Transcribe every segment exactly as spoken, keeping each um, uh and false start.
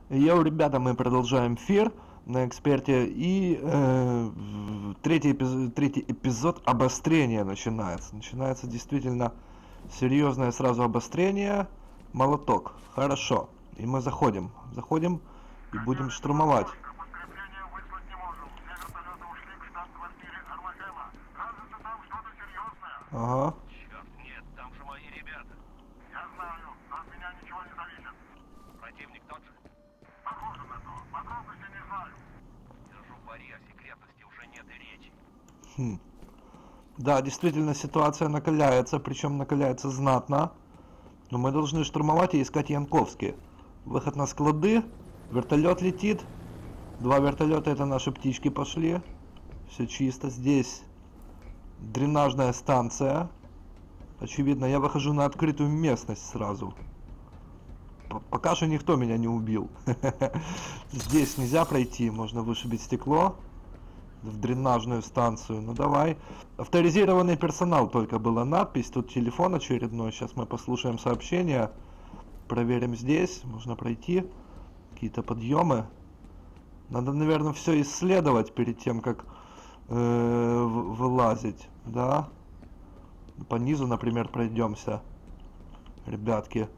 Йоу, ребята, мы продолжаем эфир на эксперте. И э, третий, эпизод, третий эпизод обострения начинается. Начинается действительно серьезное сразу обострение. Молоток. Хорошо. И мы заходим. Заходим и будем штурмовать. Подкрепление выслать не можем. Все вертолеты ушли к штаб-квартире Армахема. Кажется, там что-то серьезное. Ага. Черт, нет, там же мои ребята. Я знаю, но от меня ничего не зависит. Противник тот же. Похоже на то. Подробности не знаю. Держу пари, о секретности уже нет и речи. Хм. Да, действительно ситуация накаляется, причем накаляется знатно. Но мы должны штурмовать и искать Янковский. Выход на склады. Вертолет летит. Два вертолета, это наши птички пошли. Все чисто. Здесь дренажная станция. Очевидно, я выхожу на открытую местность сразу. П- пока что никто меня не убил. Здесь нельзя пройти, можно вышибить стекло. В дренажную станцию. Ну давай. Авторизированный персонал только была надпись. Тут телефон очередной. Сейчас мы послушаем сообщение. Проверим здесь. Можно пройти. Какие-то подъемы. Надо, наверное, все исследовать перед тем, как э, вылазить. Да. По низу, например, пройдемся. Ребятки.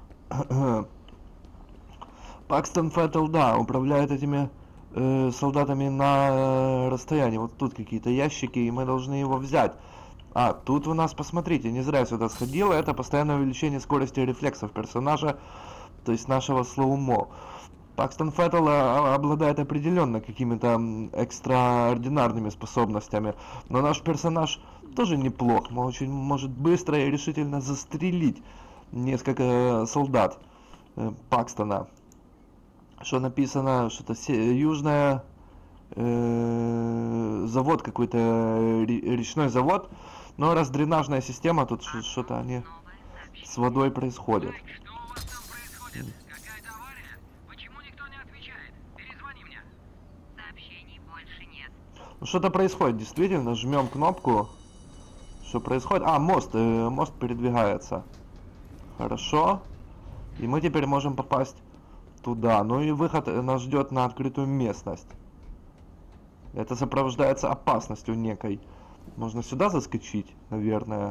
Пакстон Феттл, да, управляет этими э, солдатами на расстоянии. Вот тут какие-то ящики, и мы должны его взять. А, тут у нас, посмотрите, не зря сюда сходило. Это постоянное увеличение скорости рефлексов персонажа, то есть нашего слоумо. Пакстон Феттл обладает определенно какими-то экстраординарными способностями, но наш персонаж тоже неплох. Он очень может быстро и решительно застрелить несколько солдат э, Пакстона. Что написано, что-то южная э, завод какой-то, речной завод, но раз дренажная система, тут что-то они с водой происходит. Что у вас там происходит? Какая-то авария? Почему никто не отвечает? Перезвони мне. Сообщений больше нет. Ну, что-то происходит, действительно, жмем кнопку. Что происходит? А, мост, э, мост передвигается. Хорошо. И мы теперь можем попасть туда. Ну и выход нас ждет на открытую местность. Это сопровождается опасностью некой. Можно сюда заскочить, наверное.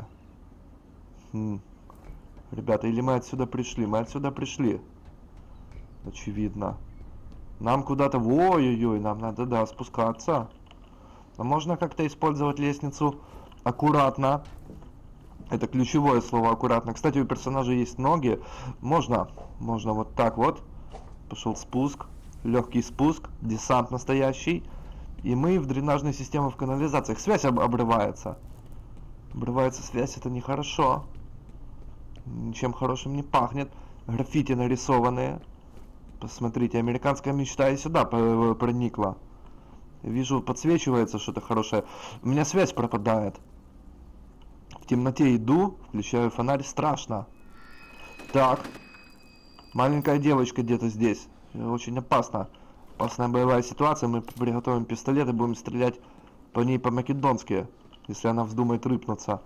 Хм. Ребята, или мы отсюда пришли? Мы отсюда пришли. Очевидно. Нам куда-то... Ой-ой-ой, нам надо, да, спускаться. А можно как-то использовать лестницу аккуратно. Это ключевое слово аккуратно. Кстати, у персонажа есть ноги. Можно, можно вот так вот. Пошел спуск. Легкий спуск. Десант настоящий. И мы в дренажной системе в канализациях. Связь об- обрывается. Обрывается связь, это нехорошо. Ничем хорошим не пахнет. Граффити нарисованные. Посмотрите, американская мечта и сюда проникла. Вижу, подсвечивается что-то хорошее. У меня связь пропадает. В темноте иду, включаю фонарь, страшно. Так. Маленькая девочка где-то здесь. Очень опасно. Опасная боевая ситуация. Мы приготовим пистолет и будем стрелять по ней по-македонски, если она вздумает рыпнуться.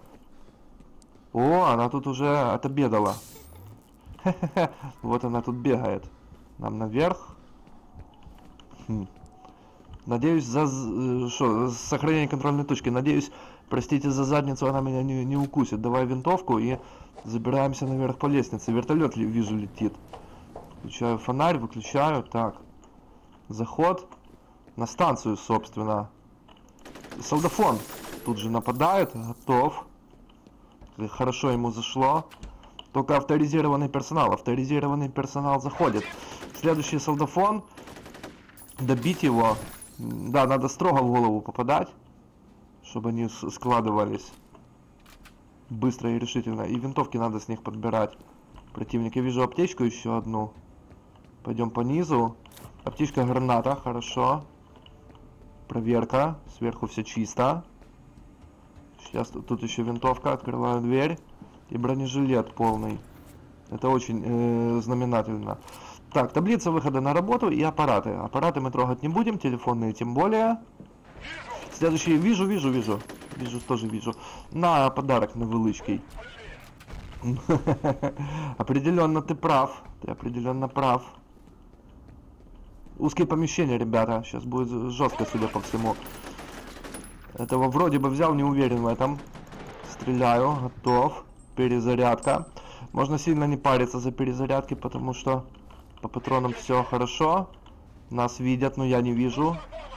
О, она тут уже отобедала. Хе-хе-хе. Вот она тут бегает. Нам наверх. Хм. Надеюсь, за что, сохранение контрольной точки. Надеюсь, простите за задницу, она меня не, не укусит. Давай винтовку и забираемся наверх по лестнице. Вертолет, вижу, летит. Включаю фонарь, выключаю. Так. Заход на станцию, собственно. Солдафон тут же нападает. Готов. Хорошо ему зашло. Только авторизированный персонал. Авторизированный персонал заходит. Следующий солдафон. Добить его. Да, надо строго в голову попадать, чтобы они складывались быстро и решительно. И винтовки надо с них подбирать. Противник, я вижу аптечку еще одну. Пойдем по низу. Аптечка, граната, хорошо. Проверка, сверху все чисто. Сейчас тут еще винтовка, открываю дверь. И бронежилет полный. Это очень э, знаменательно. Так, таблица выхода на работу и аппараты. Аппараты мы трогать не будем, телефонные тем более. Следующий, вижу, вижу, вижу. Вижу, тоже вижу. На подарок на вылычкой. Определенно ты прав. Ты определенно прав. Узкие помещения, ребята. Сейчас будет жестко, судя по всему. Этого вроде бы взял, не уверен в этом. Стреляю, готов. Перезарядка. Можно сильно не париться за перезарядки, потому что по патронам все хорошо. Нас видят, но я не вижу.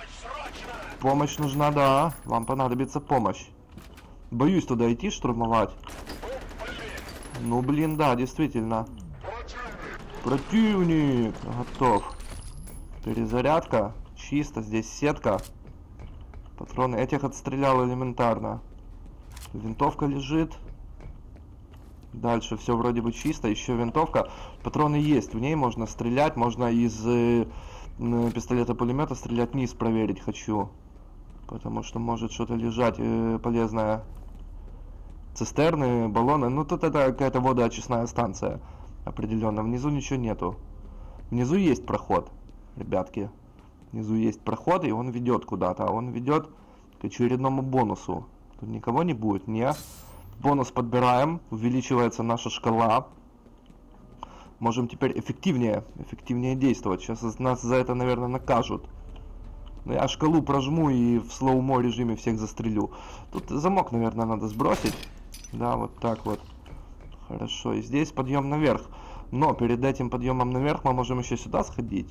Помощь нужна, да. Вам понадобится помощь. Боюсь туда идти, штурмовать. Ну, блин, да, действительно. Противник. Готов. Перезарядка. Чисто. Здесь сетка. Патроны. Этих отстрелял элементарно. Винтовка лежит. Дальше все вроде бы чисто. Еще винтовка. Патроны есть. В ней можно стрелять. Можно из э, пистолета-пулемета стрелять вниз, проверить хочу. Потому что может что-то лежать э, полезное. Цистерны, баллоны. Ну тут это какая-то водоочистная станция. Определенно. Внизу ничего нету. Внизу есть проход, ребятки. Внизу есть проход, и он ведет куда-то. Он ведет к очередному бонусу. Тут никого не будет, не. Бонус подбираем. Увеличивается наша шкала. Можем теперь эффективнее, эффективнее действовать. Сейчас нас за это, наверное, накажут. Но я шкалу прожму и в слоумо режиме всех застрелю. Тут замок, наверное, надо сбросить. Да, вот так вот. Хорошо. И здесь подъем наверх. Но перед этим подъемом наверх мы можем еще сюда сходить.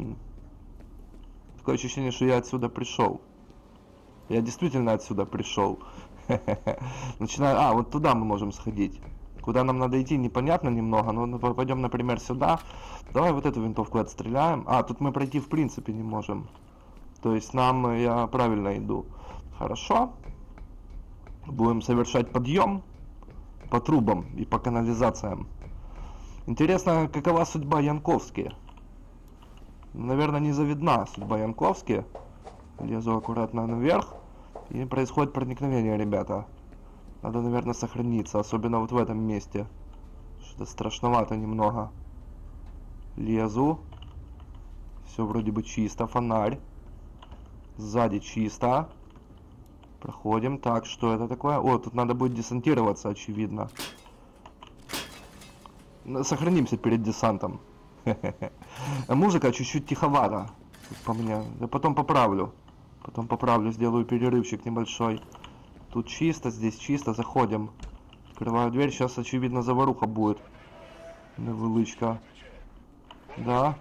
Такое ощущение, что я отсюда пришел. Я действительно отсюда пришел. Начинаю... А, вот туда мы можем сходить. Куда нам надо идти, непонятно немного. Но пойдем, например, сюда. Давай вот эту винтовку отстреляем. А, тут мы пройти в принципе не можем. То есть нам, я правильно иду. Хорошо. Будем совершать подъем по трубам и по канализациям. Интересно, какова судьба Янковски? Наверное, не завидна судьба Янковски. Лезу аккуратно наверх. И происходит проникновение, ребята. Надо, наверное, сохраниться. Особенно вот в этом месте. Что-то страшновато немного. Лезу. Все вроде бы чисто. Фонарь. Сзади чисто. Проходим. Так, что это такое? О, тут надо будет десантироваться, очевидно. Сохранимся перед десантом. Музыка чуть-чуть тиховата. По мне. Я потом поправлю. Потом поправлю, сделаю перерывчик небольшой. Тут чисто, здесь чисто. Заходим. Открываю дверь. Сейчас, очевидно, заваруха будет. Невылычка. Да.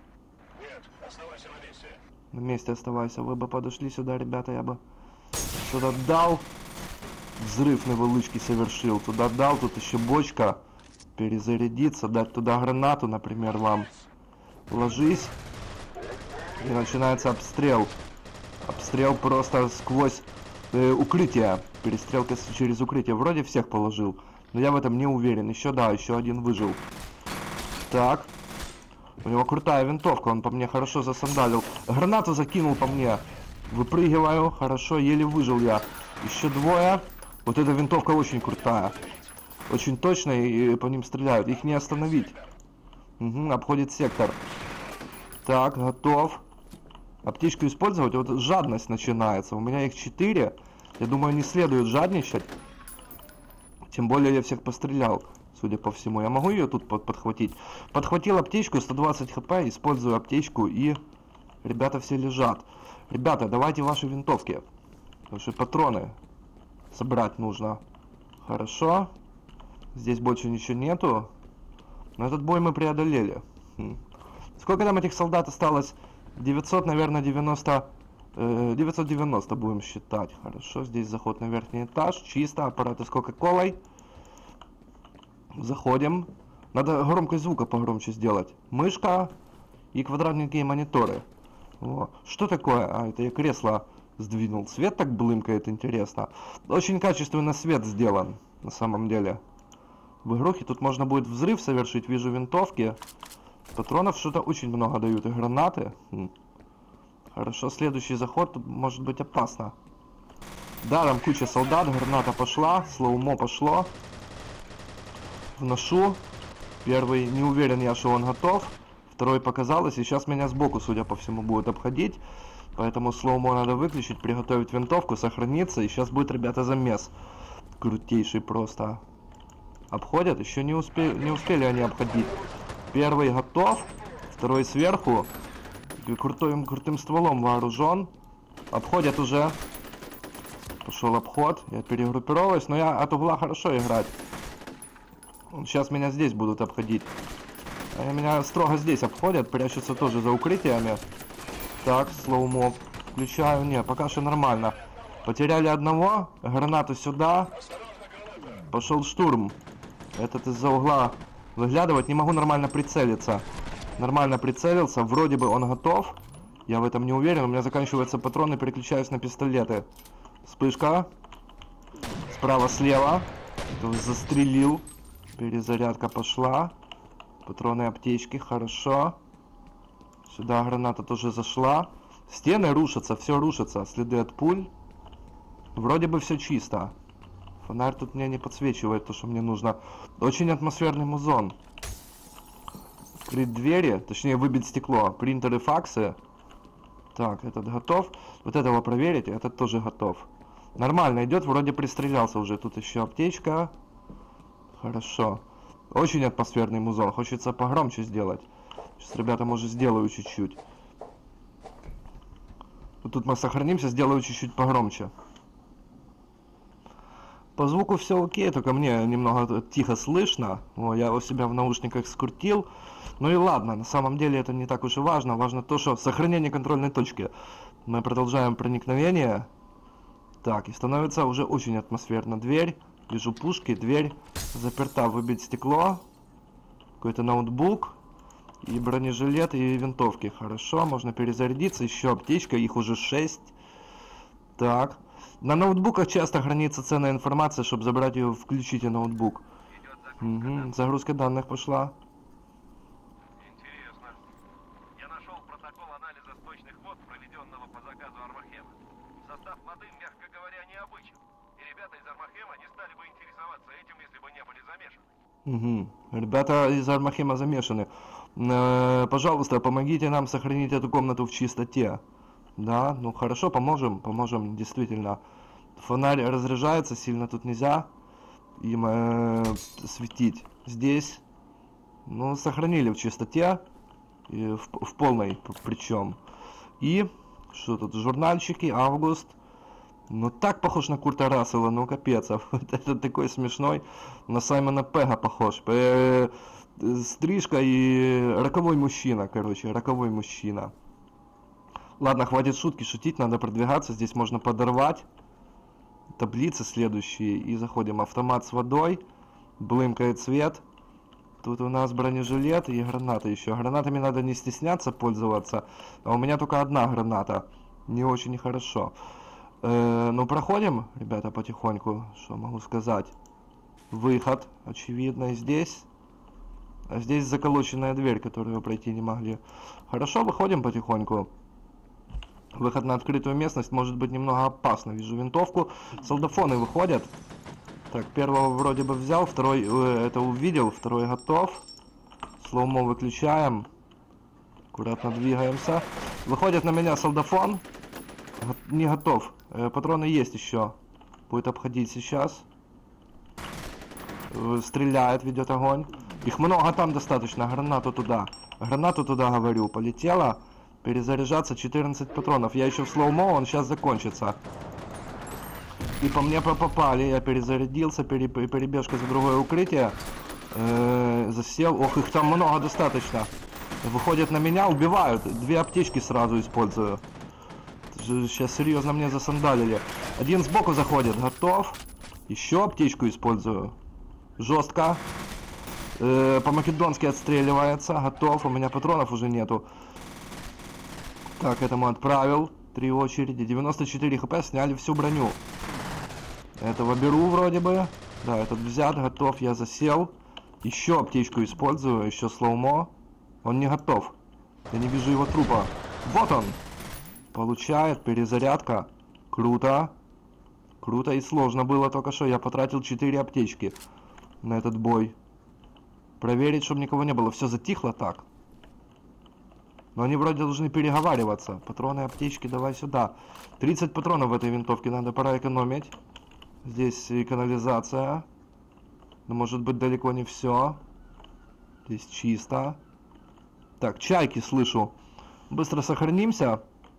На месте оставайся. Вы бы подошли сюда, ребята, я бы сюда дал. Взрыв невылычки совершил. Туда дал, тут еще бочка. Перезарядиться, дать туда гранату, например, вам. Ложись. И начинается обстрел. Обстрел просто сквозь э, укрытие. Перестрелка через укрытие. Вроде всех положил. Но я в этом не уверен. Еще, да, еще один выжил. Так. У него крутая винтовка. Он по мне хорошо засандалил. Гранату закинул по мне. Выпрыгиваю. Хорошо, еле выжил я. Еще двое. Вот эта винтовка очень крутая. Очень точно, и по ним стреляют. Их не остановить. Угу, обходит сектор. Так, готов. Аптечку использовать. Вот жадность начинается. У меня их четыре. Я думаю, не следует жадничать. Тем более я всех пострелял, судя по всему. Я могу ее тут под подхватить. Подхватил аптечку, сто двадцать хп. Использую аптечку, и ребята все лежат. Ребята, давайте ваши винтовки. Потому что патроны собрать нужно. Хорошо. Здесь больше ничего нету. Но этот бой мы преодолели. Сколько там этих солдат осталось? девятьсот, наверное, девяносто. Э, девятьсот девяносто будем считать. Хорошо, здесь заход на верхний этаж. Чисто, аппараты с кока-колой. Заходим. Надо громкость звука погромче сделать. Мышка и квадратненькие мониторы. О, что такое? А, это я кресло сдвинул. Свет так блымкает, интересно. Очень качественно свет сделан, на самом деле. В игрухе тут можно будет взрыв совершить. Вижу винтовки. Патронов что-то очень много дают. И гранаты. Хм. Хорошо, следующий заход тут может быть опасно. Да, там куча солдат. Граната пошла. Слоумо пошло. Вношу. Первый, не уверен я, что он готов. Второй показалось. И сейчас меня сбоку, судя по всему, будет обходить. Поэтому слоумо надо выключить. Приготовить винтовку. Сохраниться. И сейчас будет, ребята, замес. Крутейший просто. Обходят, еще не успели, не успели они обходить. Первый готов, второй сверху. крутым, крутым стволом вооружен. Обходят уже. Пошел обход. Я перегруппировалась, но я от угла хорошо играть. Сейчас меня здесь будут обходить. Они меня строго здесь обходят, прячутся тоже за укрытиями. Так, слоумо включаю. Не, пока что нормально. Потеряли одного. Гранату сюда. Пошел штурм. Этот из-за угла выглядывать. Не могу нормально прицелиться. Нормально прицелился. Вроде бы он готов. Я в этом не уверен. У меня заканчиваются патроны. Переключаюсь на пистолеты. Вспышка. Справа-слева. Застрелил. Перезарядка пошла. Патроны, аптечки. Хорошо. Сюда граната тоже зашла. Стены рушатся. Все рушится. Следы от пуль. Вроде бы все чисто. Фонарь тут мне не подсвечивает то, что мне нужно. Очень атмосферный музон. Открыть двери. Точнее, выбить стекло. Принтеры, факсы. Так, этот готов. Вот этого проверить. Этот тоже готов. Нормально идет. Вроде пристрелялся уже. Тут еще аптечка. Хорошо. Очень атмосферный музон. Хочется погромче сделать. Сейчас, ребята, может, сделаю чуть-чуть. Вот тут мы сохранимся. Сделаю чуть-чуть погромче. По звуку все окей, только мне немного тихо слышно. О, я у себя в наушниках скрутил. Ну и ладно, на самом деле это не так уж и важно. Важно то, что сохранение контрольной точки. Мы продолжаем проникновение. Так, и становится уже очень атмосферно. Дверь, вижу пушки, дверь заперта. Выбить стекло. Какой-то ноутбук. И бронежилет, и винтовки. Хорошо, можно перезарядиться. Еще аптечка, их уже шесть. Так. На ноутбуках часто хранится ценная информация, чтобы забрать ее, включите ноутбук. Угу. Загрузка данных пошла. Интересно. Я нашел протокол анализа сточных вод, проведенного по заказу Армахема. Состав воды, мягко говоря, необычен. И ребята из Армахема не стали бы интересоваться этим, если бы не были замешаны. Угу. Ребята из Армахема замешаны. Э, пожалуйста, помогите нам сохранить эту комнату в чистоте. Да, ну хорошо, поможем, поможем, действительно. Фонарь разряжается, сильно тут нельзя им э, светить. Здесь, ну, сохранили в чистоте, и в, в полной причем. И, что тут, журнальчики, август. Ну, так похож на Курта Рассела, ну, капец. А вот это такой смешной, на Саймона Пега похож. Э, стрижка и роковой мужчина, короче, роковой мужчина. Ладно, хватит шутки шутить, надо продвигаться. Здесь можно подорвать таблицы следующие. И заходим. Автомат с водой. Блымкает свет. Тут у нас бронежилет и граната еще. Гранатами надо не стесняться пользоваться. А у меня только одна граната. Не очень хорошо. Э, ну, проходим, ребята, потихоньку. Что могу сказать? Выход, очевидно, здесь. А здесь заколоченная дверь, которую пройти не могли. Хорошо, выходим потихоньку. Выход на открытую местность может быть немного опасно. Вижу винтовку. Солдафоны выходят. Так, первого вроде бы взял, второй э, это увидел, второй готов. Слоумо выключаем. Аккуратно двигаемся. Выходит на меня солдафон. Го не готов. Э, патроны есть еще. Будет обходить сейчас. Э, стреляет, ведет огонь. Их много там достаточно. Гранату туда. Гранату туда, говорю. Полетела. Перезаряжаться, четырнадцать патронов. Я еще в слоумо, он сейчас закончится. И по мне попали. Я перезарядился, пере, перебежка за другое укрытие. Э-э, засел. Ох, их там много достаточно. Выходят на меня, убивают. Две аптечки сразу использую. Сейчас серьезно мне засандалили. Один сбоку заходит, готов. Еще аптечку использую. Жестко. Э-э, по-македонски отстреливается. Готов. У меня патронов уже нету. Так, этому отправил. Три очереди. девяносто четыре хп, сняли всю броню. Этого беру вроде бы. Да, этот взят, готов, я засел. Еще аптечку использую, еще слоумо. Он не готов. Я не вижу его трупа. Вот он. Получает, перезарядка. Круто. Круто и сложно было только что. Я потратил четыре аптечки на этот бой. Проверить, чтобы никого не было. Все затихло так. Но они вроде должны переговариваться. Патроны, аптечки, давай сюда. тридцать патронов в этой винтовке, надо пора экономить. Здесь и канализация. Но может быть далеко не все. Здесь чисто. Так, чайки слышу. Быстро сохранимся.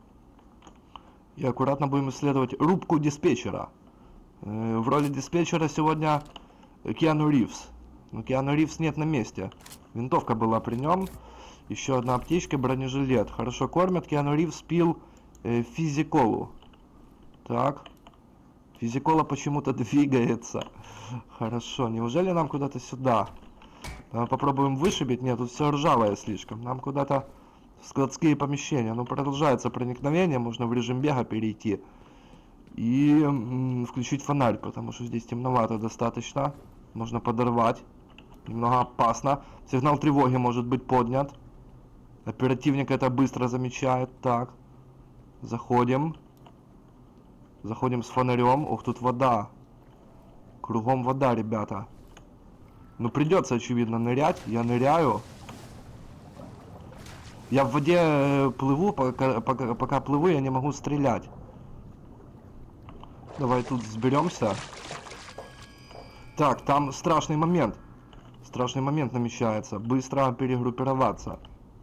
И аккуратно будем исследовать рубку диспетчера. Э, в роли диспетчера сегодня Киану Ривз. Но Киану Ривз нет на месте. Винтовка была при нем. Еще одна аптечка, бронежилет. Хорошо кормят. Киану Ривз пил э, физиколу. Так. Физикола почему-то двигается. Хорошо. Неужели нам куда-то сюда? Давай попробуем вышибить. Нет, тут все ржавое слишком. Нам куда-то в складские помещения. Ну, продолжается проникновение. Можно в режим бега перейти. И м, включить фонарь, потому что здесь темновато достаточно. Можно подорвать. Немного опасно. Сигнал тревоги может быть поднят. Оперативник это быстро замечает. Так. Заходим. Заходим с фонарем. Ух, тут вода. Кругом вода, ребята. Ну, придется, очевидно, нырять. Я ныряю. Я в воде плыву, пока, пока, пока плыву, я не могу стрелять. Давай тут сберемся. Так, там страшный момент. Страшный момент намечается. Быстро перегруппироваться.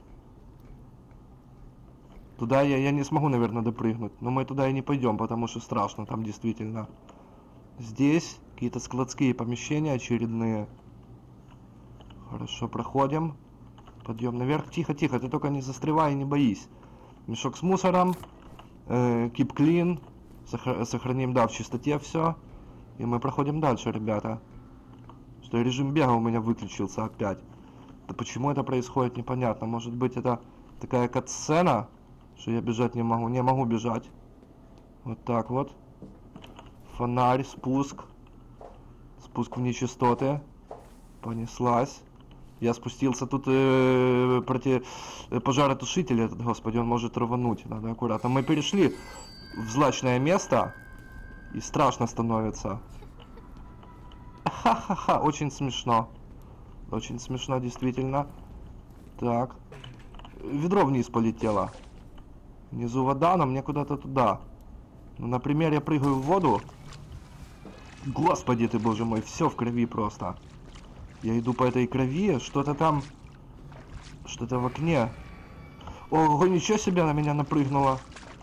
Туда я, я не смогу, наверное, допрыгнуть. Но мы туда и не пойдем, потому что страшно там действительно. Здесь какие-то складские помещения очередные. Хорошо, проходим. Подъем наверх. Тихо, тихо, ты только не застревай и не боись. Мешок с мусором. Э, keep clean. Сохра- сохраним, да, в чистоте все. И мы проходим дальше, ребята. Что режим бега у меня выключился опять. Да почему это происходит, непонятно. Может быть, это такая катсцена, что я бежать не могу. Не могу бежать. Вот так вот. Фонарь, спуск. Спуск в нечистоты. Понеслась. Я спустился, тут э, против э, пожаротушитель этот, господи, он может рвануть. Надо аккуратно. Мы перешли в злачное место. И страшно становится. Ха-ха-ха, очень смешно. Очень смешно, действительно. Так. Ведро вниз полетело. Внизу вода, но мне куда-то туда. Ну, например, я прыгаю в воду. Господи ты, боже мой, все в крови просто. Я иду по этой крови, что-то там... Что-то в окне. Ого, ничего себе, на меня напрыгнуло.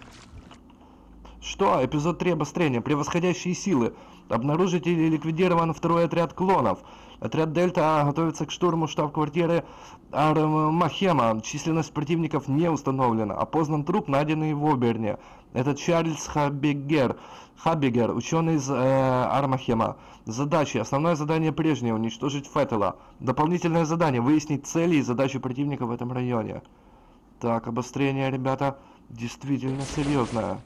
Что? Эпизод три обострения. Превосходящие силы. Обнаружить или ликвидирован второй отряд клонов. Отряд Дельта готовится к штурму штаб-квартиры Армахема. Численность противников не установлена. Опознан труп, найденный в Оберне. Это Чарльз Хаббигер. Хаббигер, ученый из э, Армахема. Задачи. Основное задание прежнее. Уничтожить Феттела. Дополнительное задание. Выяснить цели и задачи противника в этом районе. Так, обострение, ребята, действительно серьезное.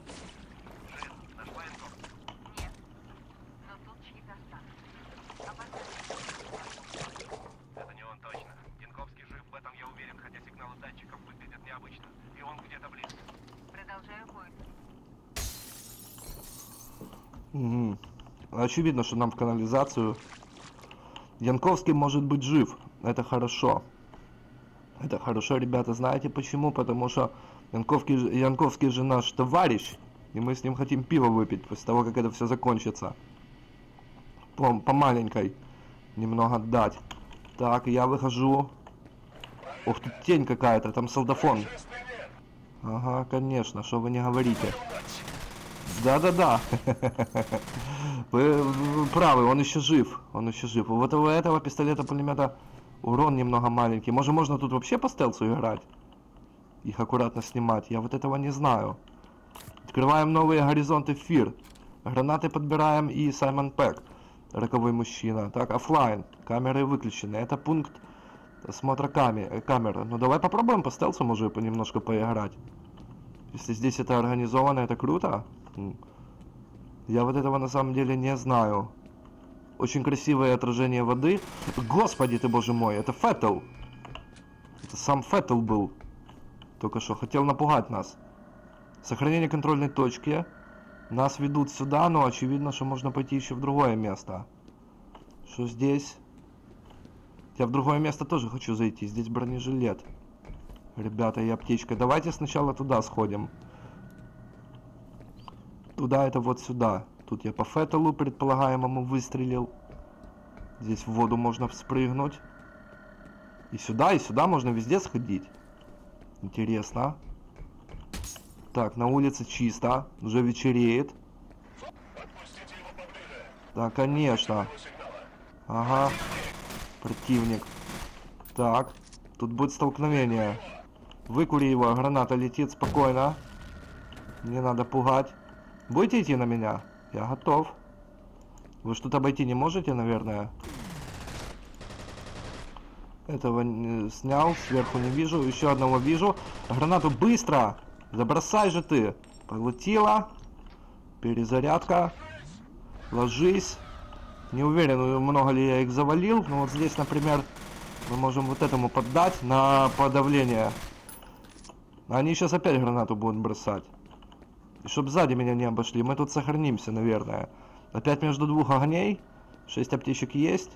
Угу. Очевидно, что нам в канализацию. Янковский может быть жив. Это хорошо. Это хорошо, ребята. Знаете почему? Потому что Янковский, Янковский же наш товарищ. И мы с ним хотим пиво выпить после того, как это все закончится. По, по маленькой. Немного дать. Так, я выхожу. Ух, тут тень какая-то. Там солдафон. Ага, конечно. Что вы не говорите. Да-да-да. Вы, вы правы, он еще жив. Он еще жив. Вот у этого пистолета-пулемета урон немного маленький. Может, можно тут вообще по стелсу играть? Их аккуратно снимать. Я вот этого не знаю. Открываем новые горизонты Фир. Гранаты подбираем и Саймон Пэк. Роковой мужчина. Так, оффлайн. Камеры выключены. Это пункт осмотра камер. камеры. Ну, давай попробуем по стелсу, может, немножко поиграть. Если здесь это организовано, это круто. Я вот этого на самом деле не знаю. Очень красивое отражение воды. Господи ты, боже мой, это Феттел. Это сам Феттел был. Только что хотел напугать нас. Сохранение контрольной точки. Нас ведут сюда, но очевидно, что можно пойти еще в другое место. Что здесь? Я в другое место тоже хочу зайти. Здесь бронежилет. Ребята, и аптечка. Давайте сначала туда сходим. Туда это вот сюда. Тут я по Феттелу предполагаемому выстрелил. Здесь в воду можно спрыгнуть. И сюда, и сюда можно везде сходить. Интересно. Так, на улице чисто. Уже вечереет. Да, конечно. Ага. Противник. Так. Тут будет столкновение. Выкури его. Граната летит спокойно. Не надо пугать. Будете идти на меня? Я готов. Вы что-то обойти не можете, наверное? Этого не снял. Сверху не вижу. Еще одного вижу. Гранату быстро! Забросай же ты. Поглотила. Перезарядка. Ложись. Не уверен, много ли я их завалил. Но вот здесь, например, мы можем вот этому поддать на подавление. Они сейчас опять гранату будут бросать. И чтоб сзади меня не обошли. Мы тут сохранимся, наверное. Опять между двух огней. Шесть аптечек есть.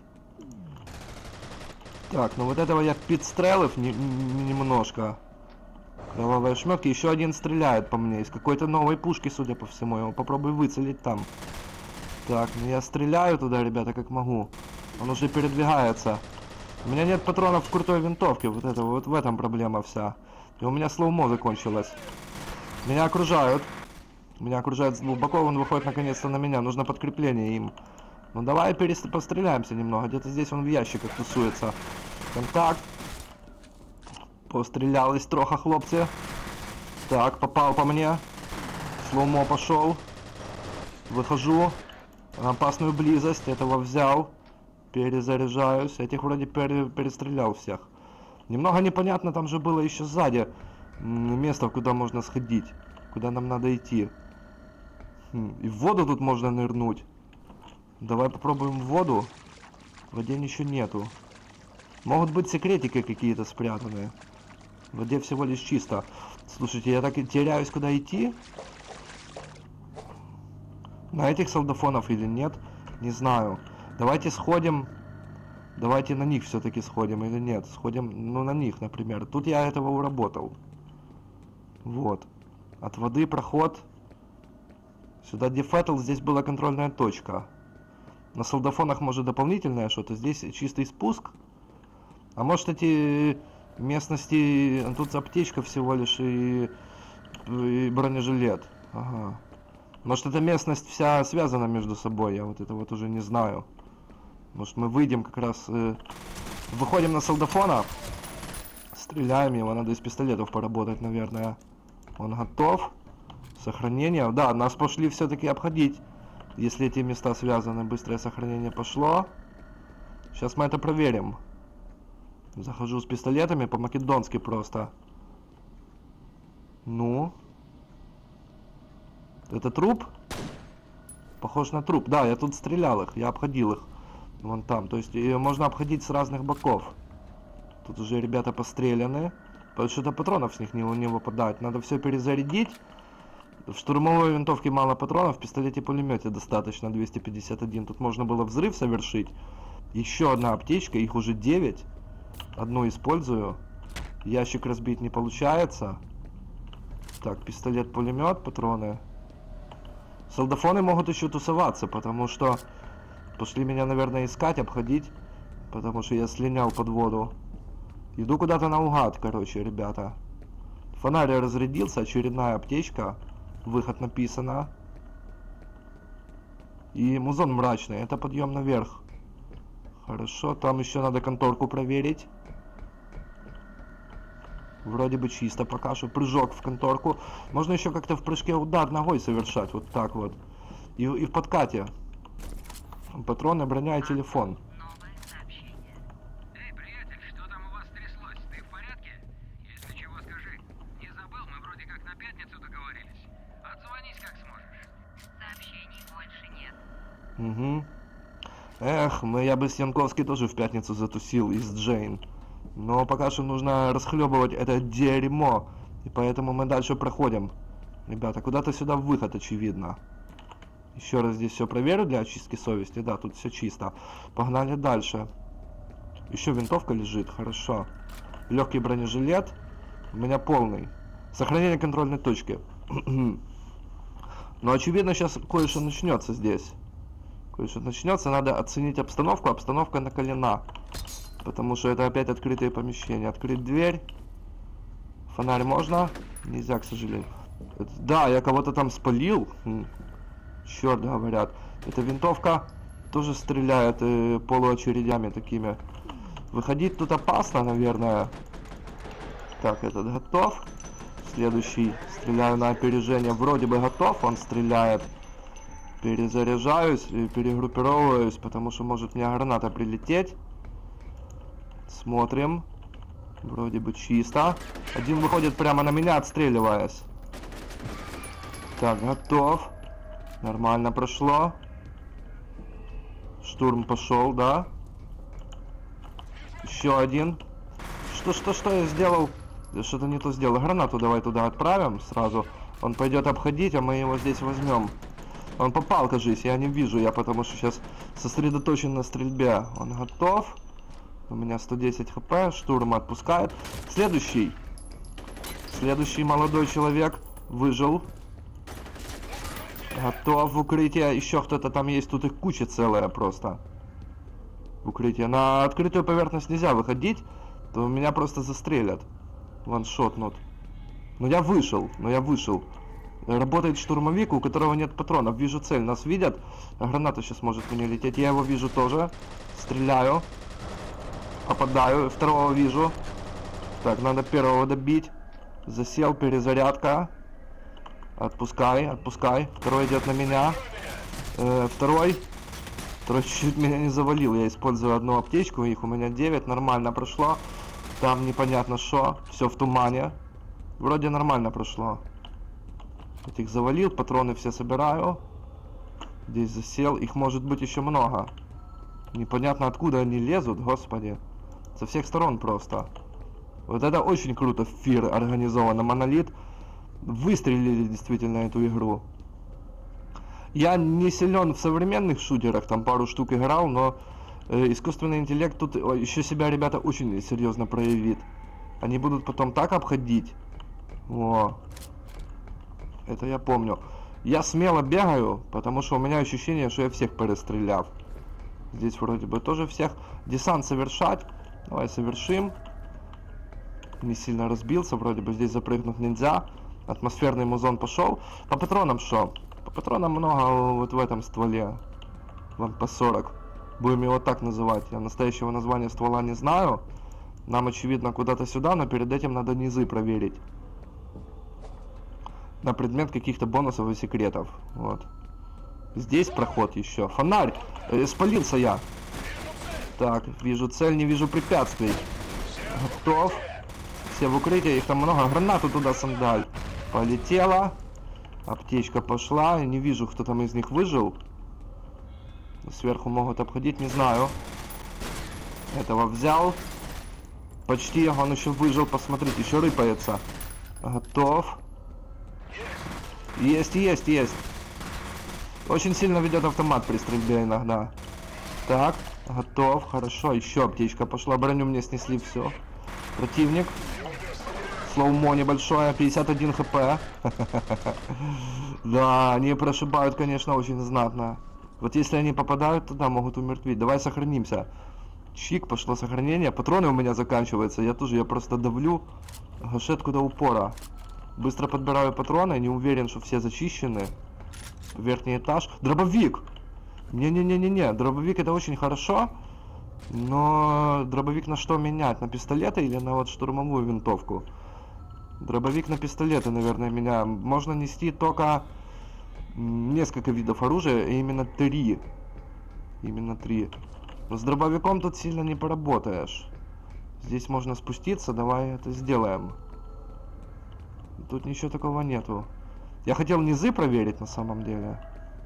Так, ну вот этого я подстрелов не, не, немножко. Кровавые шметки. Еще один стреляет по мне. Из какой-то новой пушки, судя по всему. Я его попробую выцелить там. Так, ну я стреляю туда, ребята, как могу. Он уже передвигается. У меня нет патронов в крутой винтовке. Вот это вот в этом проблема вся. И у меня слоумо закончилось. Меня окружают. Меня окружают с двух боков. Он выходит наконец-то на меня. Нужно подкрепление им. Ну давай перест... постреляемся немного. Где-то здесь он в ящиках тусуется. Контакт. Пострелялись трохи, хлопцы. Так, попал по мне. Слоумо пошел. Выхожу. Опасную близость. Этого взял. Перезаряжаюсь. Этих вроде пере... перестрелял всех. Немного непонятно, там же было еще сзади место, куда можно сходить. Куда нам надо идти. И в воду тут можно нырнуть. Давай попробуем в воду. В воде ничего нету. Могут быть секретики какие-то спрятанные. В воде всего лишь чисто. Слушайте, я так и теряюсь, куда идти. На этих солдафонов или нет? Не знаю. Давайте сходим. Давайте на них все-таки сходим или нет. Сходим, ну, на них, например. Тут я этого уработал. Вот. От воды проход. Сюда дефетл, здесь была контрольная точка. На солдафонах может дополнительное что-то. Здесь чистый спуск. А может эти местности... Тут аптечка всего лишь и, и бронежилет. Ага. Может эта местность вся связана между собой. Я вот это вот уже не знаю. Может мы выйдем как раз... Э, выходим на солдафона. Стреляем его. Надо из пистолетов поработать, наверное. Он готов. Сохранение. Да, нас пошли все-таки обходить. Если эти места связаны. Быстрое сохранение пошло. Сейчас мы это проверим. Захожу с пистолетами. По-македонски просто. Ну. Это труп? Похож на труп. Да, я тут стрелял их. Я обходил их. Вон там. То есть можно обходить с разных боков. Тут уже ребята постреляны. Что-то патронов с них не, не выпадает. Надо все перезарядить. В штурмовой винтовке мало патронов. В пистолете-пулемете достаточно двести пятьдесят один. Тут можно было взрыв совершить. Еще одна аптечка. Их уже девять. Одну использую. Ящик разбить не получается. Так, пистолет-пулемет, патроны. Солдафоны могут еще тусоваться, потому что пошли меня, наверное, искать, обходить. Потому что я слинял под воду. Иду куда-то наугад, короче, ребята. Фонарь разрядился, очередная аптечка. Выход написано. И музон мрачный, это подъем наверх. Хорошо, там еще надо конторку проверить. Вроде бы чисто пока что. Прыжок в конторку. Можно еще как-то в прыжке удар ногой совершать. Вот так вот. И, и в подкате. Патроны, броня и телефон. Новое сообщение. Эй, приятель, что там у вас тряслось? Ты в порядке? Если чего, скажи. Не забыл, мы вроде как на пятницу договорились. Отзвонись как сможешь. Сообщений больше нет. Угу. Эх, мы, я бы с Янковской тоже в пятницу затусил и с Джейн. Но пока что нужно расхлебывать это дерьмо. И поэтому мы дальше проходим. Ребята, куда-то сюда выход, очевидно. Еще раз здесь все проверю для очистки совести. Да, тут все чисто. Погнали дальше. Еще винтовка лежит, хорошо. Легкий бронежилет. У меня полный. Сохранение контрольной точки. Но очевидно сейчас кое-что начнется здесь. Кое-что начнется. Надо оценить обстановку. Обстановка накалена. Потому что это опять открытые помещения. Открыть дверь. Фонарь можно? Нельзя, к сожалению. Это, да, я кого-то там спалил. Черт, говорят. Эта винтовка тоже стреляет э, полуочередями такими. Выходить тут опасно, наверное. Так, этот готов. Следующий. Стреляю на опережение. Вроде бы готов. Он стреляет. Перезаряжаюсь и перегруппировываюсь, потому что может мне граната прилететь. Смотрим. Вроде бы чисто. Один выходит прямо на меня, отстреливаясь. Так, готов. Нормально прошло. Штурм пошел, да. Еще один. Что, что, что я сделал? Что-то не то сделал. Гранату давай туда отправим сразу. Он пойдет обходить, а мы его здесь возьмем. Он попал, кажись, я не вижу, я потому что сейчас сосредоточен на стрельбе. Он готов. У меня сто десять хп, штурм отпускает. Следующий. Следующий молодой человек выжил. Готов в укрытие. Еще кто-то там есть, тут их куча целая просто. В укрытие. На открытую поверхность нельзя выходить, то меня просто застрелят. Ваншотнут. Но я вышел, но я вышел. Работает штурмовик, у которого нет патронов. Вижу цель, нас видят. Граната сейчас может мне лететь. Я его вижу тоже. Стреляю. Попадаю. Второго вижу. Так, надо первого добить. Засел, перезарядка. Отпускай, отпускай. Второй идет на меня. Э, второй. Второй чуть-чуть меня не завалил. Я использую одну аптечку. Их у меня девять. Нормально прошло. Там непонятно что. Все в тумане. Вроде нормально прошло. Этих завалил, патроны все собираю. Здесь засел, их может быть еще много. Непонятно откуда они лезут, господи. Со всех сторон просто. Вот это очень круто, Фир организовано. Монолит выстрелили действительно эту игру. Я не силен в современных шутерах, там пару штук играл, но э, искусственный интеллект тут еще себя, ребята, очень серьезно проявит. Они будут потом так обходить. Во. Это я помню. Я смело бегаю, потому что у меня ощущение, что я всех перестреляв. Здесь вроде бы тоже всех. Десант совершать. Давай совершим. Не сильно разбился, вроде бы здесь запрыгнуть нельзя. Атмосферный музон пошел. По патронам что? По патронам много вот в этом стволе. Вон по сорок. Будем его так называть. Я настоящего названия ствола не знаю. Нам очевидно куда-то сюда, но перед этим надо низы проверить. На предмет каких-то бонусов и секретов. Вот. Здесь проход еще. Фонарь! Э, спалился я. Так, вижу цель, не вижу препятствий. Готов. Все в укрытии, их там много. Гранату туда сандаль. Полетела. Аптечка пошла. Я не вижу, кто там из них выжил. Сверху могут обходить, не знаю. Этого взял. Почти, он еще выжил, посмотрите, еще рыпается. Готов. Есть, есть, есть. Очень сильно ведет автомат при стрельбе иногда. Так, готов, хорошо. Еще аптечка пошла. Броню мне снесли, все. Противник. Слоумо небольшое, пятьдесят один хп. Да, они прошибают, конечно, очень знатно. Вот если они попадают туда, могут умертвить. Давай сохранимся. Чик, пошло сохранение. Патроны у меня заканчиваются. Я тоже, я просто давлю гашетку до упора. Быстро подбираю патроны, не уверен, что все зачищены. Верхний этаж. Дробовик! Не-не-не-не-не, дробовик это очень хорошо. Но дробовик на что менять? На пистолеты или на вот штурмовую винтовку? Дробовик на пистолеты, наверное, меня. Можно нести только несколько видов оружия, и именно три. Именно три. Но с дробовиком тут сильно не поработаешь. Здесь можно спуститься, давай это сделаем. Тут ничего такого нету. Я хотел низы проверить на самом деле.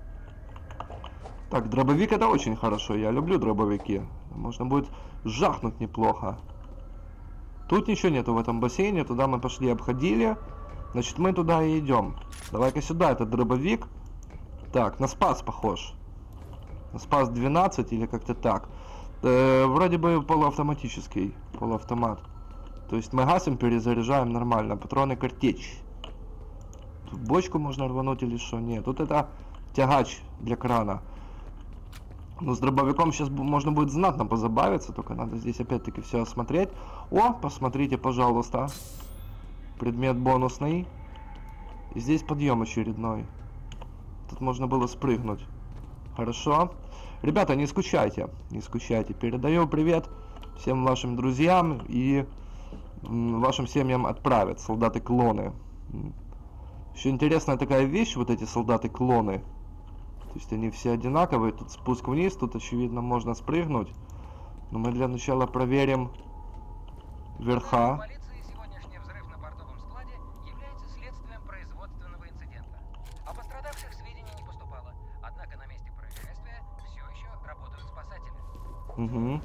Так, дробовик это очень хорошо. Я люблю дробовики. Можно будет жахнуть неплохо. Тут ничего нету в этом бассейне. Туда мы пошли, обходили. Значит, мы туда и идем. Давай-ка сюда этот дробовик. Так, на спас похож. На спас двенадцать или как-то так. Э, вроде бы полуавтоматический. Полуавтомат. То есть мы гасим, перезаряжаем нормально. Патроны картечь. Тут бочку можно рвануть или что? Нет, тут это тягач для крана. Но с дробовиком сейчас можно будет знатно позабавиться. Только надо здесь опять-таки все осмотреть. О, посмотрите, пожалуйста. Предмет бонусный. И здесь подъем очередной. Тут можно было спрыгнуть. Хорошо. Ребята, не скучайте. Не скучайте. Передаю привет всем вашим друзьям и вашим семьям отправят. Солдаты-клоны. Еще интересная такая вещь, вот эти солдаты-клоны. То есть они все одинаковые. Тут спуск вниз, тут очевидно можно спрыгнуть. Но мы для начала проверим верха. Полиции сегодняшний взрыв на портовом складе является следствием производственного инцидента. О пострадавших сведений не поступало. Однако на месте происшествия все еще работают спасатели. Угу.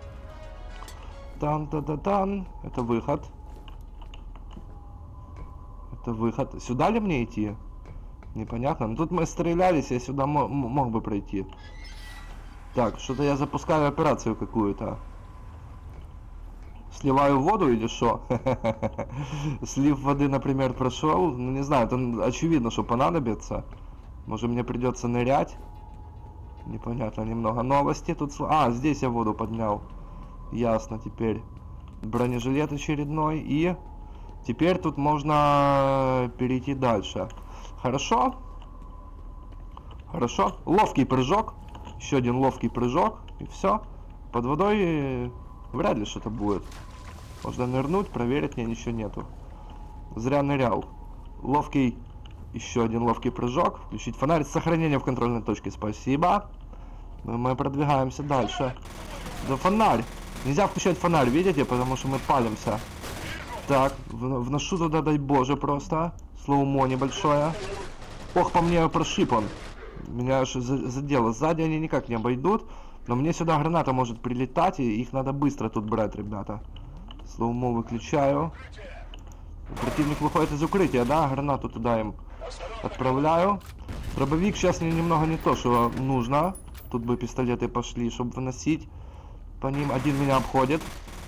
Тан-та-та-тан. Это выход. Это выход. Сюда ли мне идти? Непонятно. Но тут мы стрелялись, я сюда мог бы пройти. Так, что-то я запускаю операцию какую-то. Сливаю воду или что? Слив воды, например, прошел. Ну, не знаю, это очевидно, что понадобится. Может, мне придется нырять. Непонятно немного. Новости тут... А, здесь я воду поднял. Ясно теперь. Бронежилет очередной. И теперь тут можно перейти дальше. Хорошо. Хорошо. Ловкий прыжок. Еще один ловкий прыжок. И все. Под водой вряд ли что-то будет. Можно нырнуть, проверить. Нет, ничего нету. Зря нырял. Ловкий. Еще один ловкий прыжок. Включить фонарь. Сохранение в контрольной точке. Спасибо. Мы продвигаемся дальше. Да фонарь. Нельзя включать фонарь, видите? Потому что мы палимся. Так, вношу туда, дай боже, просто. Слоумо небольшое. Ох, по мне прошиб он. Меня аж задело. Сзади они никак не обойдут. Но мне сюда граната может прилетать. И их надо быстро тут брать, ребята. Слоумо выключаю. Противник выходит из укрытия, да? Гранату туда им отправляю. Дробовик сейчас мне немного не то, что нужно. Тут бы пистолеты пошли, чтобы выносить по ним. Один меня обходит.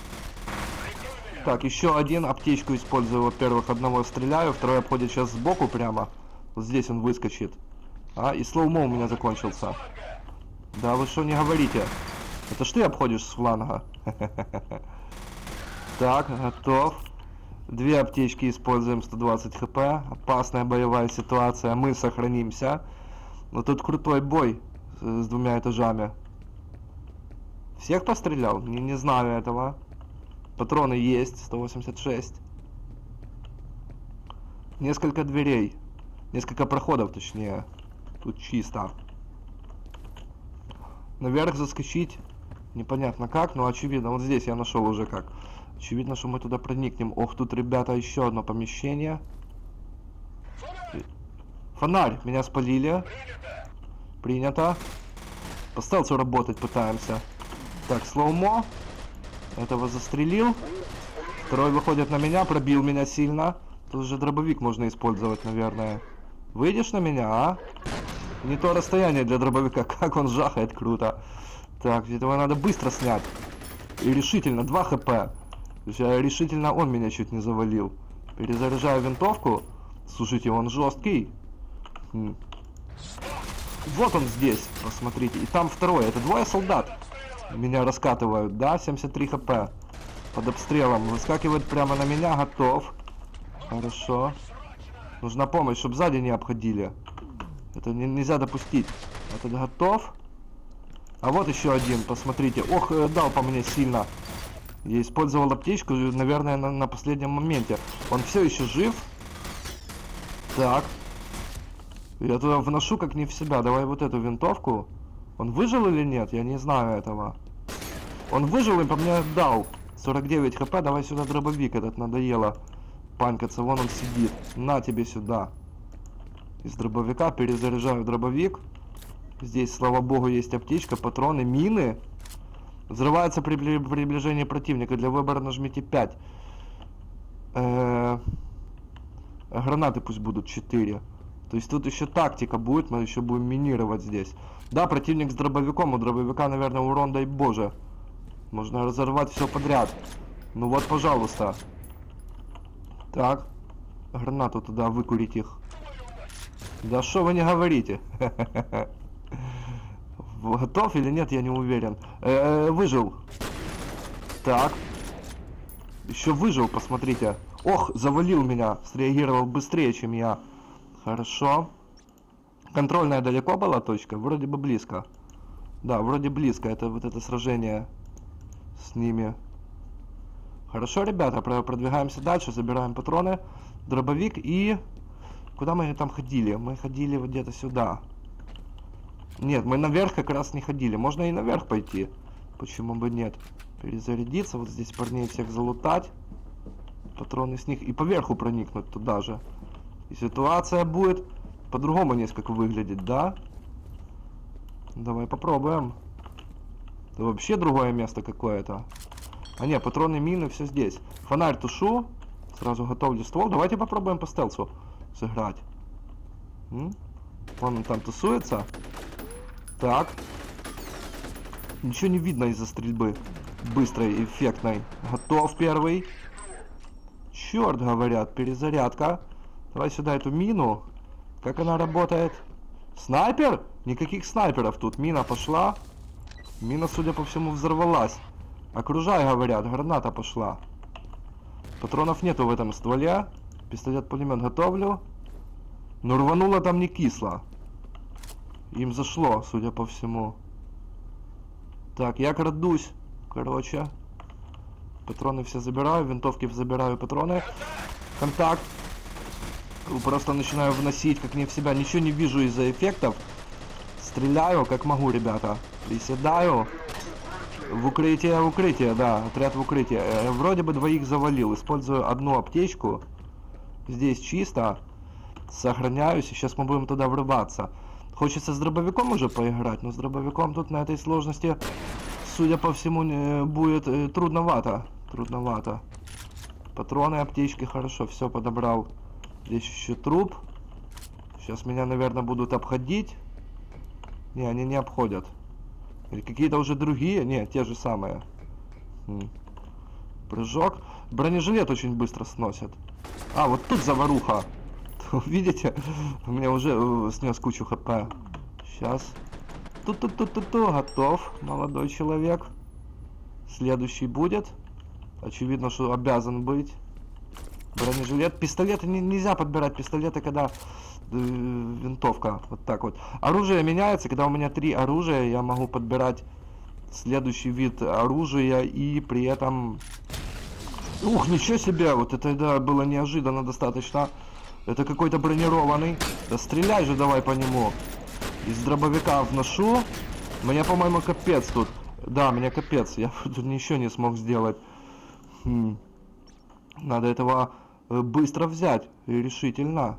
Так, еще один. Аптечку использую. Во-первых, одного стреляю. Второй обходит сейчас сбоку прямо. Вот здесь он выскочит. А, и слоумо у меня закончился. Да вы что не говорите? Это что ты обходишь с фланга? Так, готов. Две аптечки используем, сто двадцать хп. Опасная боевая ситуация. Мы сохранимся. Но тут крутой бой с двумя этажами. Всех пострелял? Не, не знаю этого. Патроны есть. сто восемьдесят шесть. Несколько дверей. Несколько проходов, точнее. Тут чисто. Наверх заскочить. Непонятно как, но очевидно. Вот здесь я нашел уже как. Очевидно, что мы туда проникнем. Ох, тут, ребята, еще одно помещение. Фонарь. Меня спалили. Принято. По стелсу работать пытаемся. Так, слоумо. Этого застрелил. Второй выходит на меня, пробил меня сильно. Тут уже дробовик можно использовать, наверное. Выйдешь на меня, а? Не то расстояние для дробовика. Как он жахает, круто. Так, этого надо быстро снять. И решительно, два хп. Решительно он меня чуть не завалил. Перезаряжаю винтовку. Слушайте, он жесткий. Вот он здесь, посмотрите. И там второй, это двое солдат. Меня раскатывают, да, семьдесят три хп. Под обстрелом, выскакивает прямо на меня, готов. Хорошо. Нужна помощь, чтобы сзади не обходили. Это не, нельзя допустить. Этот готов. А вот еще один, посмотрите. Ох, дал по мне сильно. Я использовал аптечку, наверное, на, на последнем моменте. Он все еще жив. Так. Я туда вношу как не в себя. Давай вот эту винтовку. Он выжил или нет? Я не знаю этого. Он выжил и по мне дал. сорок девять хп. Давай сюда дробовик этот. Надоело панькаться. Вон он сидит. На тебе сюда. Из дробовика перезаряжаю дробовик. Здесь, слава богу, есть аптечка, патроны, мины. Взрывается при приближении противника. Для выбора нажмите пять. Э-э- гранаты пусть будут четыре. То есть тут еще тактика будет. Мы еще будем минировать здесь. Да, противник с дробовиком. У дробовика, наверное, урон, дай боже. Можно разорвать все подряд. Ну вот, пожалуйста. Так. Гранату туда, выкурить их. Да что вы не говорите? Готов или нет, я не уверен. Э-э, выжил. Так. Еще выжил, посмотрите. Ох, завалил меня. Среагировал быстрее, чем я Хорошо. Контрольная далеко была точка? Вроде бы близко. Да, вроде близко. Это вот это сражение с ними. Хорошо, ребята, продвигаемся дальше, забираем патроны, дробовик и... Куда мы там ходили? Мы ходили вот где-то сюда. Нет, мы наверх как раз не ходили. Можно и наверх пойти. Почему бы нет? Перезарядиться, вот здесь парней всех залутать. Патроны с них. И поверху проникнуть туда же. И ситуация будет по-другому несколько выглядеть, да? Давай попробуем. Это вообще другое место какое-то. А не, патроны, мины, все здесь. Фонарь тушу. Сразу готовлю ствол. Давайте попробуем по стелсу сыграть. М? Вон он там тусуется. Так. Ничего не видно из-за стрельбы. Быстрой, эффектной. Готов первый. Черт, говорят, перезарядка. Давай сюда эту мину. Как она работает? Снайпер? Никаких снайперов тут. Мина пошла. Мина, судя по всему, взорвалась. Окружай, говорят, граната пошла. Патронов нету в этом стволе. Пистолет-пулемет готовлю. Но рвануло там не кисло. Им зашло, судя по всему. Так, я крадусь. Короче. Патроны все забираю, винтовки забираю, патроны. Контакт. Просто начинаю вносить, как не в себя. Ничего не вижу из-за эффектов. Стреляю, как могу, ребята. Приседаю. В укрытие, в укрытие, да. Отряд в укрытие. Э, вроде бы двоих завалил. Использую одну аптечку. Здесь чисто. Сохраняюсь. Сейчас мы будем туда врываться. Хочется с дробовиком уже поиграть. Но с дробовиком тут на этой сложности, судя по всему, не, будет э, трудновато. Трудновато. Патроны, аптечки, хорошо. Все подобрал. Здесь еще труп. Сейчас меня, наверное, будут обходить. Не, они не обходят. Или какие-то уже другие? Нет, те же самые. Хм. Прыжок. Бронежилет очень быстро сносят. А, вот тут заваруха. Видите? У меня уже э, снес кучу хп. Сейчас. Ту-ту-ту-ту-ту. Готов, молодой человек. Следующий будет. Очевидно, что обязан быть. Бронежилет. Пистолеты не, нельзя подбирать. Пистолеты, когда э, винтовка. Вот так вот. Оружие меняется. Когда у меня три оружия, я могу подбирать следующий вид оружия и при этом... Ух, ничего себе! Вот это, да, было неожиданно достаточно. Это какой-то бронированный. Да стреляй же давай по нему. Из дробовика вношу. Мне, по-моему, капец тут. Да, мне капец. Я тут ничего не смог сделать. Хм. Надо этого быстро взять. И решительно.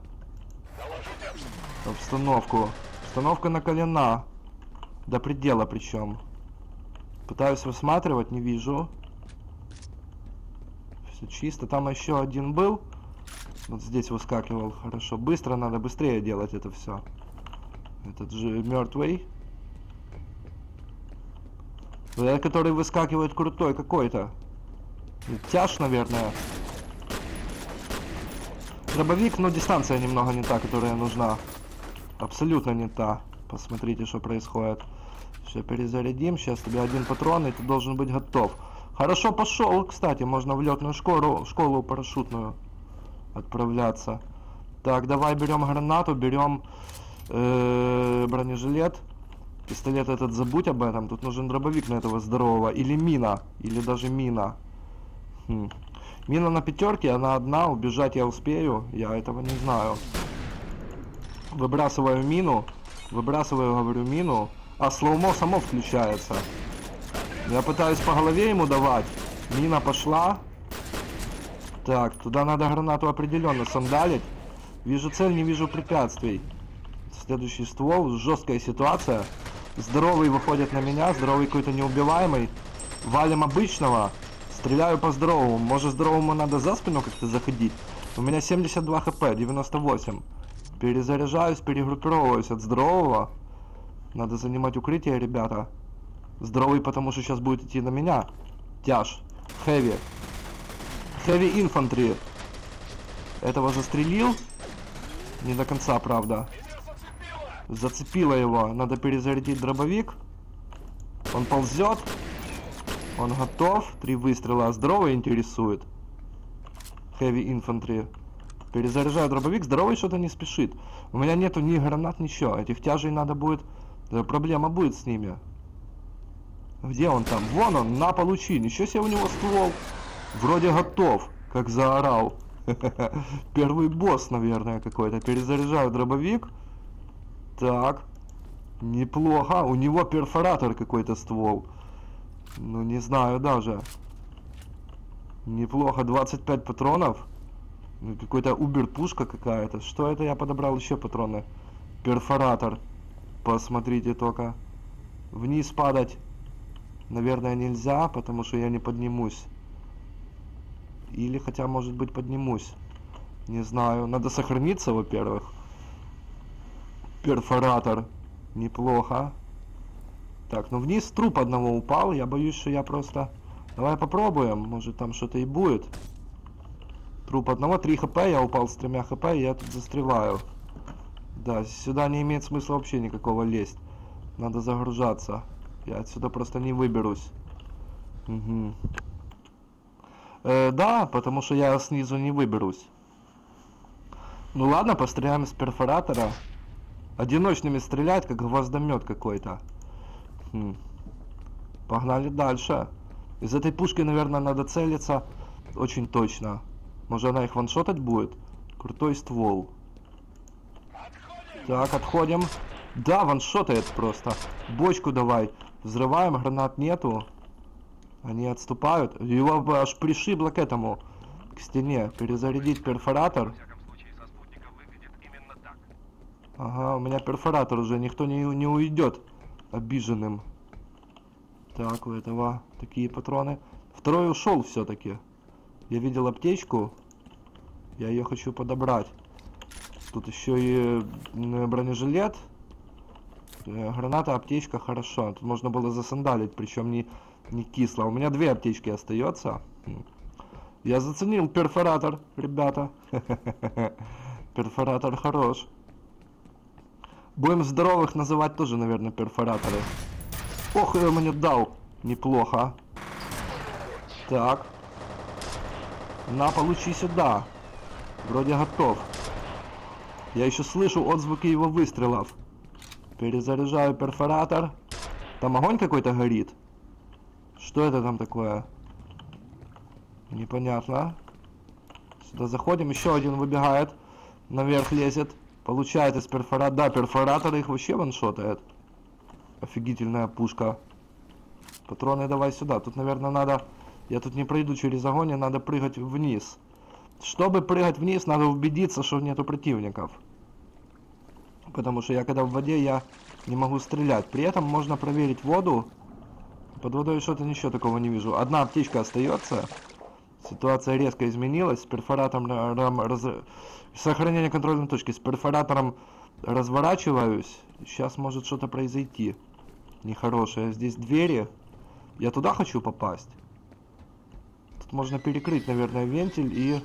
Обстановку. Обстановка накалена. До предела причем. Пытаюсь рассматривать, не вижу. Все чисто. Там еще один был. Вот здесь выскакивал. Хорошо. Быстро надо, быстрее делать это все. Этот же мертвый. Этот, который выскакивает, крутой какой-то. Тяж, наверное. Дробовик, но дистанция немного не та, которая нужна. Абсолютно не та. Посмотрите, что происходит. Все, перезарядим. Сейчас тебе один патрон, и ты должен быть готов. Хорошо пошел, кстати. Можно в летную школу, школу парашютную отправляться. Так, давай берем гранату, берем э, бронежилет. Пистолет этот забудь об этом. Тут нужен дробовик на этого здорового. Или мина. Или даже мина. Хм. Мина на пятерке, она одна. Убежать я успею. Я этого не знаю. Выбрасываю мину. Выбрасываю, говорю, мину. А, слоумо само включается. Я пытаюсь по голове ему давать. Мина пошла. Так, туда надо гранату определенно сандалить. Вижу цель, не вижу препятствий. Следующий ствол. Жесткая ситуация. Здоровый выходит на меня. Здоровый какой-то неубиваемый. Валим обычного. Стреляю по здоровому. Может, здоровому надо за спину как-то заходить? У меня семьдесят два хп, девяносто восемь. Перезаряжаюсь, перегруппировываюсь от здорового. Надо занимать укрытие, ребята. Здоровый, потому что сейчас будет идти на меня. Тяж. Heavy. Heavy Infantry. Этого застрелил. Не до конца, правда. Зацепило его. Надо перезарядить дробовик. Он ползет. Он готов. Три выстрела. Здоровый интересует. Heavy Infantry. Перезаряжаю дробовик. Здоровый что-то не спешит. У меня нету ни гранат, ничего. Этих тяжей надо будет... Да, проблема будет с ними. Где он там? Вон он, на, получи. Ничего себе у него ствол. Вроде готов. Как заорал. Первый босс, наверное, какой-то. Перезаряжаю дробовик. Так. Неплохо. У него перфоратор какой-то ствол. Ну, не знаю даже. Неплохо. двадцать пять патронов. Ну, какой-то убер-пушка какая-то. Что это я подобрал еще патроны? Перфоратор. Посмотрите только. Вниз падать, наверное, нельзя, потому что я не поднимусь. Или хотя, может быть, поднимусь. Не знаю. Надо сохраниться, во-первых. Перфоратор. Неплохо. Так, ну вниз труп одного упал. Я боюсь, что я просто... Давай попробуем. Может, там что-то и будет. Труп одного. три хп. Я упал с тремя хп, и я тут застреваю. Да, сюда не имеет смысла вообще никакого лезть. Надо загружаться. Я отсюда просто не выберусь. Угу. Э, да, потому что я снизу не выберусь. Ну ладно, постреляем с перфоратора. Одиночными стрелять, как гвоздомет какой-то. Хм. Погнали дальше. Из этой пушки, наверное, надо целиться очень точно. Может, она их ваншотать будет? Крутой ствол. Так, отходим. Да, ваншотает просто. Бочку давай. Взрываем, гранат нету. Они отступают. Его аж пришибло к этому. К стене. Перезарядить перфоратор. Во всяком случае, со спутников выглядит именно так. Ага, у меня перфоратор уже. Никто не, не уйдет обиженным. Так, у этого такие патроны. Второй ушел все-таки. Я видел аптечку. Я ее хочу подобрать. Тут еще и бронежилет. Граната, аптечка, хорошо. Тут можно было засандалить, причем не, не кисло. У меня две аптечки остается. Я заценил перфоратор, ребята. Перфоратор хорош. Будем здоровых называть тоже, наверное, перфораторы. Ох, я мне дал. Неплохо. Так. На, получи сюда. Вроде готов. Я еще слышу отзвуки его выстрелов. Перезаряжаю перфоратор. Там огонь какой-то горит. Что это там такое? Непонятно. Сюда заходим. Еще один выбегает. Наверх лезет. Получает из перфоратора. Да, перфоратор их вообще ваншотает. Офигительная пушка. Патроны давай сюда. Тут, наверное, надо... Я тут не пройду через огонь, надо прыгать вниз. Чтобы прыгать вниз, надо убедиться, что нету противников. Потому что я когда в воде, я не могу стрелять. При этом можно проверить воду. Под водой что-то ничего такого не вижу. Одна аптечка остается. Ситуация резко изменилась. С перфоратором... Раз... Сохранение контрольной точки. С перфоратором разворачиваюсь. Сейчас может что-то произойти. Нехорошее. Здесь двери. Я туда хочу попасть. Тут можно перекрыть, наверное, вентиль и...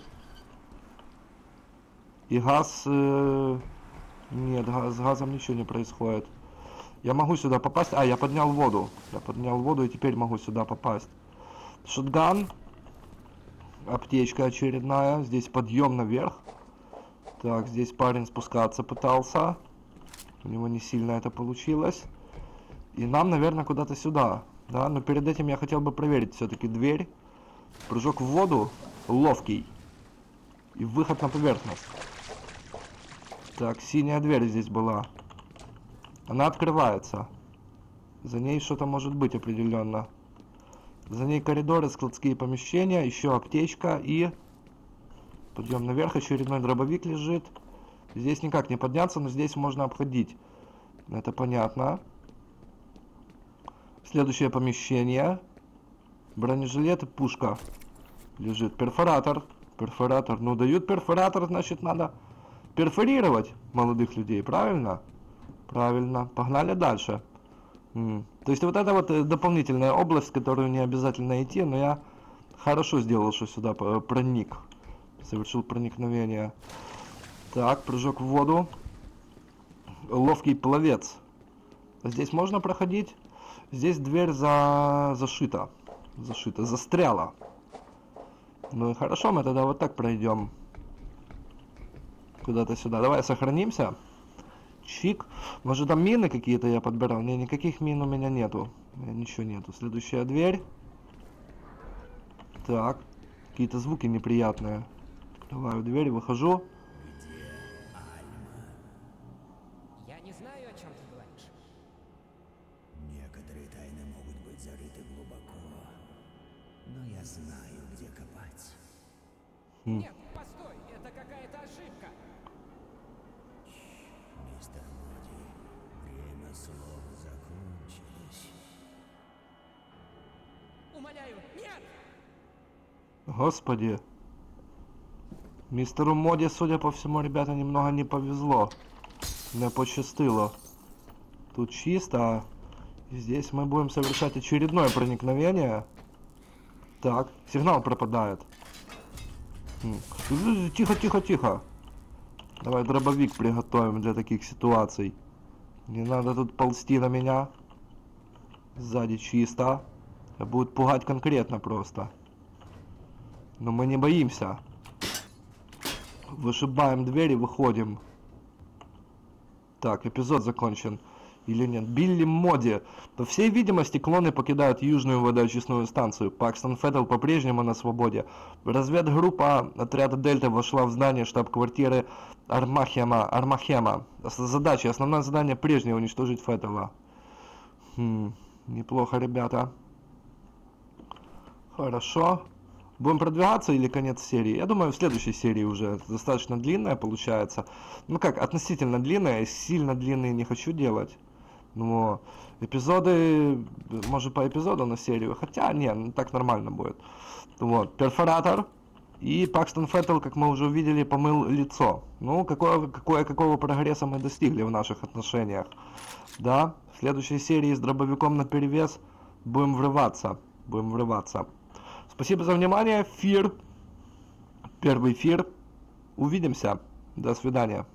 И газ... Э... Нет, с газом ничего не происходит. Я могу сюда попасть. А, я поднял воду. Я поднял воду и теперь могу сюда попасть. Шотган. Аптечка очередная. Здесь подъем наверх. Так, здесь парень спускаться пытался. У него не сильно это получилось. И нам, наверное, куда-то сюда. Да, но перед этим я хотел бы проверить все-таки дверь. Прыжок в воду. Ловкий. И выход на поверхность. Так, синяя дверь здесь была. Она открывается. За ней что-то может быть определенно. За ней коридоры, складские помещения, еще аптечка и... Подъем наверх, очередной дробовик лежит. Здесь никак не подняться, но здесь можно обходить. Это понятно. Следующее помещение. Бронежилет и пушка. Лежит перфоратор. Перфоратор. Ну, дают перфоратор, значит, надо перфорировать молодых людей, правильно? Правильно. Погнали дальше. М. То есть вот это вот дополнительная область, в которую не обязательно идти, но я хорошо сделал, что сюда проник. Совершил проникновение. Так, прыжок в воду. Ловкий пловец. Здесь можно проходить. Здесь дверь за... зашита. Зашита. Застряла. Ну и хорошо, мы тогда вот так пройдем. Куда-то сюда. Давай сохранимся. Чик. Может там мины какие-то я подбирал? Не, никаких мин у меня нету. У меня ничего нету. Следующая дверь. Так. Какие-то звуки неприятные. Открываю дверь, выхожу. Я не знаю, о чем ты говоришь. Некоторые тайны могут быть зарыты глубоко, но я знаю, где копать. Нет, постой, это какая-то ошибка. Мистер Моди, время слов закончилось. Умоляю, нет! Господи. Мистеру Моди, судя по всему, ребята, немного не повезло. Не почастило. Тут чисто. А здесь мы будем совершать очередное проникновение. Так, сигнал пропадает. Тихо, тихо, тихо. Давай дробовик приготовим для таких ситуаций. Не надо тут ползти на меня. Сзади чисто. Будет пугать конкретно просто. Но мы не боимся. Вышибаем дверь и выходим. Так, эпизод закончен. Или нет? Билли Моди. По всей видимости, клоны покидают южную водоочистную станцию. Пакстон Феттл по-прежнему на свободе. Разведгруппа отряда Дельта вошла в здание штаб-квартиры Армахема. Армахема. Задача, основное задание прежнее — уничтожить Феттела. Хм, неплохо, ребята. Хорошо. Будем продвигаться или конец серии? Я думаю, в следующей серии уже достаточно длинная получается. Ну как, относительно длинная, сильно длинные не хочу делать. Но эпизоды, может по эпизоду на серию, хотя не, ну, так нормально будет. Вот, перфоратор. И Пакстон Феттл, как мы уже увидели, помыл лицо. Ну, какое, какое, какого прогресса мы достигли в наших отношениях. Да, в следующей серии с дробовиком наперевес будем врываться. Будем врываться. Спасибо за внимание. Фир. Первый эфир. Увидимся. До свидания.